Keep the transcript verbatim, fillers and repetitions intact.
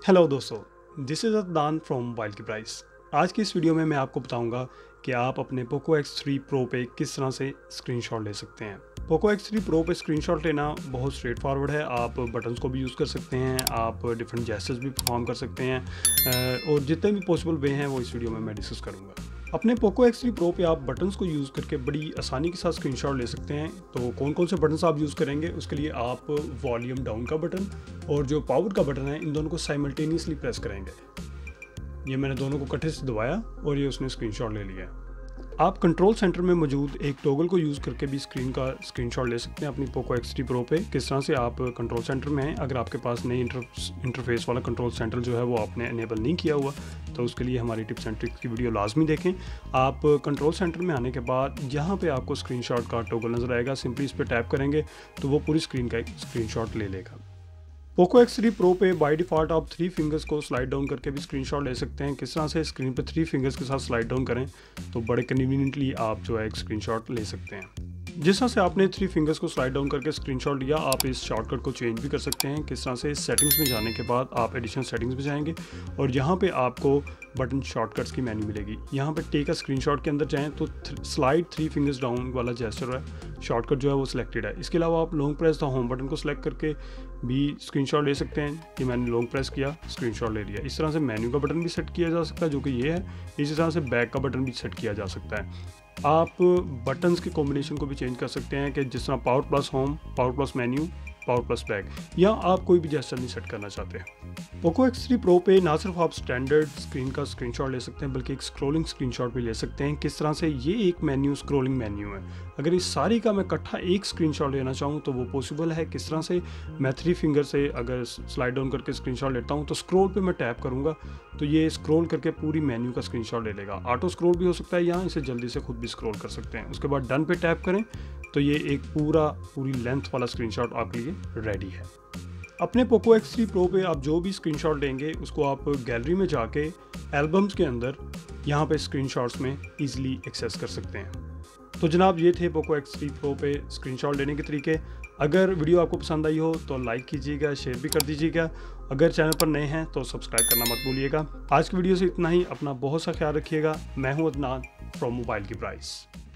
Hello दोस्तों, this is Adnan from mobile की price. आज की इस वीडियो में मैं आपको बताऊंगा कि आप अपने पोको एक्स थ्री प्रो पे किस तरह से स्क्रीनशॉट ले सकते हैं। पोको एक्स थ्री प्रो पे स्क्रीनशॉट लेना बहुत स्ट्रेट फॉरवर्ड है। आप बटन्स को भी यूज़ कर सकते हैं, आप डिफरेंट जेस्चर्स भी परफॉर्म कर सकते हैं और जितने भी पॉसिबल वे हैं वो इस वीडियो में मैं डिस्कस करूँगा। अपने पोको एक्स थ्री प्रो पे आप बटन्स को यूज़ करके बड़ी आसानी के साथ स्क्रीनशॉट ले सकते हैं। तो कौन कौन से बटन्स आप यूज़ करेंगे, उसके लिए आप वॉल्यूम डाउन का बटन और जो पावर का बटन है, इन दोनों को साइमल्टेनियसली प्रेस करेंगे। ये मैंने दोनों को इकट्ठे से दबाया और ये उसने स्क्रीनशॉट ले लिया। आप कंट्रोल सेंटर में मौजूद एक टॉगल को यूज़ करके भी स्क्रीन का स्क्रीनशॉट ले सकते हैं अपनी पोको एक्स थ्री प्रो पे। किस तरह से आप कंट्रोल सेंटर में हैं, अगर आपके पास नई इंटर इंटरफेस वाला कंट्रोल सेंटर जो है वो आपने इनेबल नहीं किया हुआ तो उसके लिए हमारी टिप्स एंड ट्रिक्स की वीडियो लाजमी देखें। आप कंट्रोल सेंटर में आने के बाद यहाँ पे आपको स्क्रीनशॉट का टॉगल नज़र आएगा, सिंपली इस पर टैप करेंगे तो वो पूरी स्क्रीन का एक स्क्रीनशॉट ले लेगा। पोको एक्स थ्री प्रो पे बाय डिफ़ॉल्ट आप थ्री फिंगर्स को स्लाइड डाउन करके भी स्क्रीनशॉट ले सकते हैं। किस तरह से स्क्रीन पे थ्री फिंगर्स के साथ स्लाइड डाउन करें तो बड़े कन्वीनियंटली आप जो है एक स्क्रीनशॉट ले सकते हैं। जिस तरह से आपने थ्री फिंगर्स को स्लाइड डाउन करके स्क्रीनशॉट लिया, आप इस शॉर्टकट को चेंज भी कर सकते हैं। किस तरह से सेटिंग्स में जाने के बाद आप एडिशनल सेटिंग्स में जाएंगे और यहाँ पे आपको बटन शॉर्टकट्स की मेन्यू मिलेगी। यहाँ पे टेक अ स्क्रीनशॉट के अंदर जाएं तो स्लाइड थ्री फिंगर्स डाउन वाला जेस्चर है, शॉर्टकट जो है वो सिलेक्टेड है। इसके अलावा आप long press the home button को सिलेक्ट करके भी स्क्रीनशॉट ले सकते हैं। कि मैंने लॉन्ग प्रेस किया, स्क्रीनशॉट ले लिया। इस तरह से मेन्यू का बटन भी सेट किया जा सकता है जो कि ये है। इसी तरह से बैक का बटन भी सेट किया जा सकता है। आप बटन्स के कॉम्बिनेशन को भी चेंज कर सकते हैं कि जिस तरह power plus home, power plus menu, power plus back, या आप कोई भी जेस्चर नहीं सेट करना चाहते। पोको एक्स थ्री प्रो पे ना सिर्फ आप स्टैंडर्ड स्क्रीन का स्क्रीनशॉट ले सकते हैं बल्कि एक स्क्रॉलिंग स्क्रीनशॉट भी ले सकते हैं। किस तरह से, ये एक मेन्यू स्क्रॉलिंग मेन्यू है। अगर इस सारी का मैं इकट्ठा एक स्क्रीनशॉट लेना चाहूँ तो वो पॉसिबल है। किस तरह से, मैं थ्री फिंगर से अगर स्लाइड डाउन करके स्क्रीनशॉट लेता हूँ तो स्क्रॉल पे मैं टैप करूँगा तो ये स्क्रॉल करके पूरी मेन्यू का स्क्रीनशॉट ले लेगा। ऑटो स्क्रॉल भी हो सकता है, यहाँ इसे जल्दी से खुद भी स्क्रॉल कर सकते हैं। उसके बाद डन पे टैप करें तो ये एक पूरा पूरी लेंथ वाला स्क्रीनशॉट आपके लिए रेडी है। अपने पोको एक्स थ्री प्रो पे आप जो भी स्क्रीनशॉट लेंगे उसको आप गैलरी में जाके एल्बम्स के अंदर यहाँ पे स्क्रीनशॉट्स में इजीली एक्सेस कर सकते हैं। तो जनाब, ये थे पोको एक्स थ्री प्रो पे स्क्रीनशॉट लेने के तरीके। अगर वीडियो आपको पसंद आई हो तो लाइक कीजिएगा, शेयर भी कर दीजिएगा। अगर चैनल पर नए हैं तो सब्सक्राइब करना मत भूलिएगा। आज की वीडियो से इतना ही। अपना बहुत सा ख्याल रखिएगा। मैं हूँ अदनान फ्रॉम मोबाइल की प्राइस।